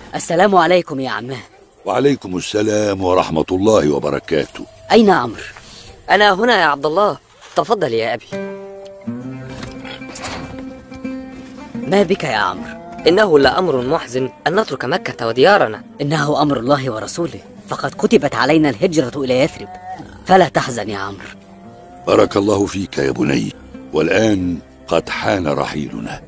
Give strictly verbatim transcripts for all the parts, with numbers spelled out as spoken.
السلام عليكم يا عماه. وعليكم السلام ورحمة الله وبركاته. أين عمرو؟ أنا هنا يا عبد الله، تفضل يا أبي. ما بك يا عمرو؟ إنه لأمر محزن أن نترك مكة وديارنا. إنه أمر الله ورسوله، فقد كتبت علينا الهجرة إلى يثرب، فلا تحزن يا عمرو. بارك الله فيك يا بني، والآن قد حان رحيلنا.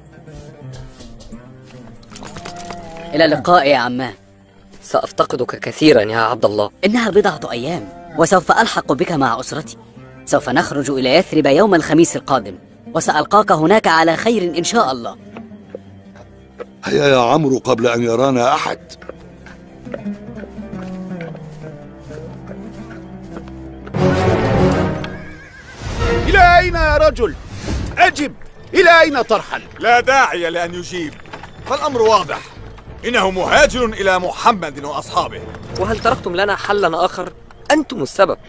إلى اللقاء يا عماه. سأفتقدك كثيرا يا عبد الله. إنها بضعة أيام وسوف ألحق بك مع أسرتي. سوف نخرج إلى يثرب يوم الخميس القادم، وسألقاك هناك على خير إن شاء الله. هيا يا عمرو قبل أن يرانا أحد. إلى أين يا رجل؟ أجب، إلى أين ترحل؟ لا داعي لأن يجيب، فالأمر واضح، إنه مهاجر إلى محمد وأصحابه. وهل تركتم لنا حلا آخر؟ أنتم السبب.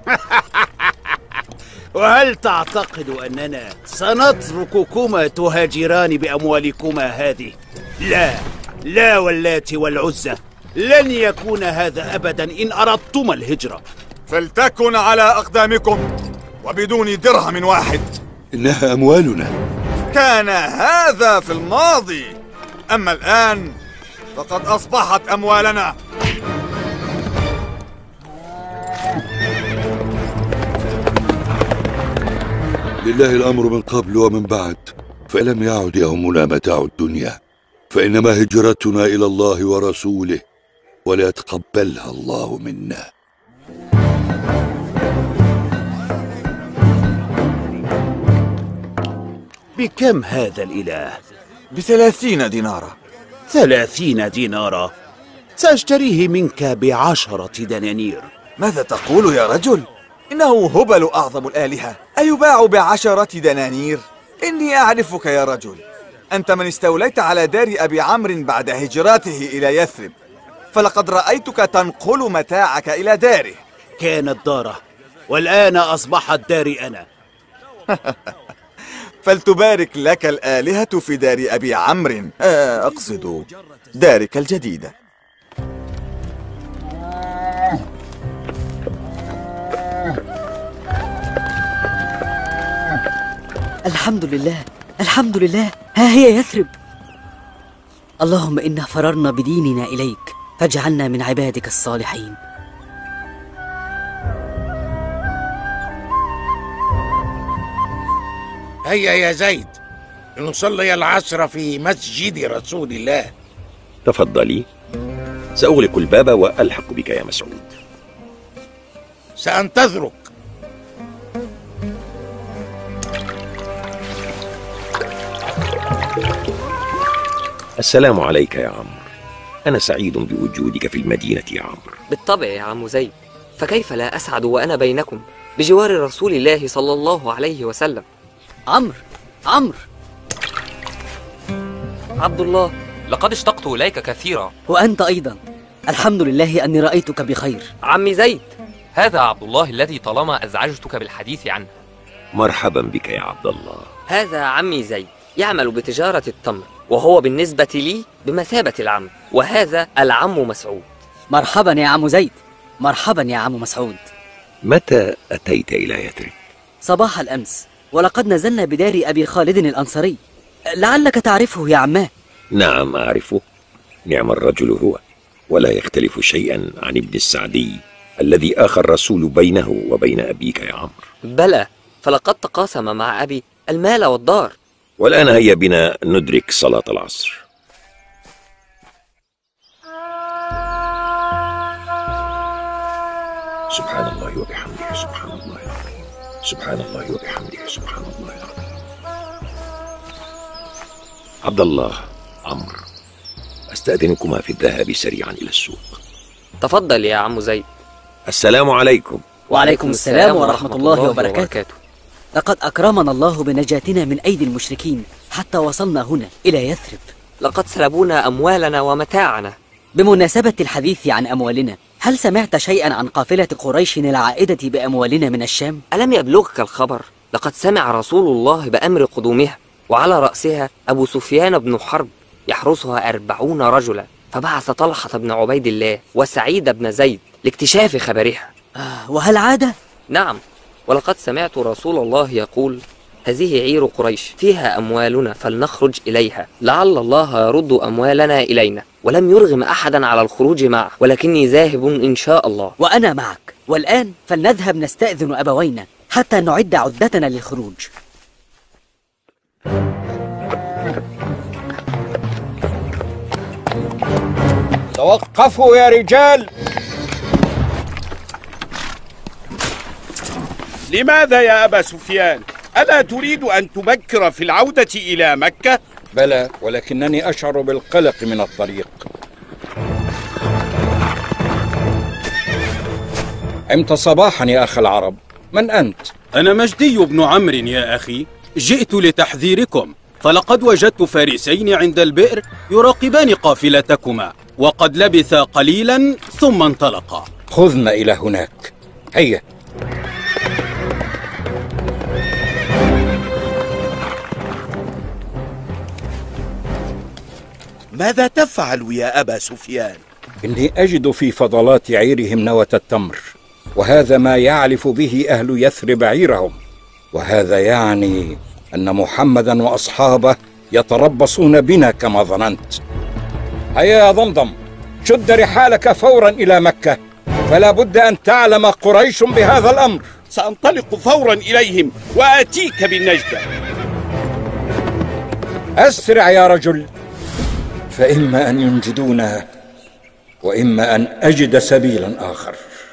وهل تعتقد أننا سنترككما تهاجران بأموالكما هذه؟ لا، لا واللات والعزى، لن يكون هذا أبدا إن أردتما الهجرة. فلتكن على أقدامكم وبدون درهم واحد. إنها أموالنا. كان هذا في الماضي، أما الآن فقد أصبحت أموالنا. لله الأمر من قبل ومن بعد، فلم يعد يهمنا متاع الدنيا، فإنما هجرتنا إلى الله ورسوله، وليتقبلها الله منا. بكم هذا الإله؟ بثلاثين دينارا. ثلاثين دينارا؟ سأشتريه منك بعشرة دنانير. ماذا تقول يا رجل؟ إنه هبل أعظم الآلهة، أيباع بعشرة دنانير؟ إني أعرفك يا رجل، أنت من استوليت على دار أبي عمرو بعد هجراته إلى يثرب، فلقد رأيتك تنقل متاعك إلى داره. كانت داره، والآن أصبحت داري أنا. فلتبارك لك الآلهة في دار أبي عمرو، أقصد دارك الجديدة. الحمد لله، الحمد لله، ها هي يثرب. اللهم إنا فررنا بديننا إليك، فاجعلنا من عبادك الصالحين. هيا يا زيد لنصلي العصر في مسجد رسول الله. تفضلي، سأغلق الباب وألحق بك يا مسعود. سأنتظرك. السلام عليك يا عمرو، أنا سعيد بوجودك في المدينة يا عمرو. بالطبع يا عم زيد، فكيف لا أسعد وأنا بينكم بجوار رسول الله صلى الله عليه وسلم. عمرو، عمرو، عبد الله، لقد اشتقت إليك كثيرا. وأنت أيضا، الحمد لله أني رأيتك بخير. عمي زيد، هذا عبد الله الذي طالما أزعجتك بالحديث عنه. مرحبا بك يا عبد الله. هذا عمي زيد، يعمل بتجارة التمر، وهو بالنسبة لي بمثابة العم، وهذا العم مسعود. مرحبا يا عم زيد. مرحبا يا عم مسعود. متى أتيت إلى يثرب؟ صباح الأمس، ولقد نزلنا بدار أبي خالد الأنصاري، لعلك تعرفه يا عماه. نعم أعرفه، نعم الرجل هو، ولا يختلف شيئا عن ابن السعدي الذي آخى الرسول بينه وبين أبيك يا عمرو. بلى، فلقد تقاسم مع أبي المال والدار. والآن هيا بنا ندرك صلاة العصر. سبحان الله وبحمده، سبحان الله العظيم، سبحان الله وبحمده، سبحان الله العظيم. عبد الله، عمرو، أستأذنكما في الذهاب سريعا إلى السوق. تفضل يا عم زيد. السلام عليكم. وعليكم السلام ورحمة الله وبركاته. لقد أكرمنا الله بنجاتنا من أيدي المشركين حتى وصلنا هنا إلى يثرب. لقد سلبونا أموالنا ومتاعنا. بمناسبة الحديث عن أموالنا، هل سمعت شيئا عن قافلة قريش العائدة بأموالنا من الشام؟ ألم يبلغك الخبر؟ لقد سمع رسول الله بأمر قدومها، وعلى رأسها أبو سفيان بن حرب يحرسها أربعون رجلا، فبعث طلحة بن عبيد الله وسعيد بن زيد لاكتشاف خبرها. آه وهل عاد؟ نعم، ولقد سمعت رسول الله يقول: هذه عير قريش فيها أموالنا فلنخرج إليها لعل الله يرد أموالنا إلينا. ولم يرغم أحدا على الخروج معه، ولكني ذاهب إن شاء الله. وأنا معك. والآن فلنذهب نستأذن أبوينا حتى نعد عدتنا للخروج. توقفوا يا رجال. لماذا يا أبا سفيان؟ ألا تريد أن تبكر في العودة إلى مكة؟ بلى، ولكنني أشعر بالقلق من الطريق. عمت صباحا يا أخ العرب، من أنت؟ أنا مجدي بن عمرو يا أخي، جئت لتحذيركم، فلقد وجدت فارسين عند البئر يراقبان قافلتكما، وقد لبثا قليلا ثم انطلقا. خذنا إلى هناك، هيا. ماذا تفعل يا أبا سفيان؟ إني أجد في فضلات عيرهم نوة التمر، وهذا ما يعلف به أهل يثرب عيرهم، وهذا يعني أن محمدا وأصحابه يتربصون بنا كما ظننت. هيا يا ضمضم، شد رحالك فورا إلى مكة، فلا بد أن تعلم قريش بهذا الأمر. سأنطلق فورا إليهم وآتيك بالنجدة. أسرع يا رجل، فإما أن ينجدونا وإما أن أجد سبيلا آخر.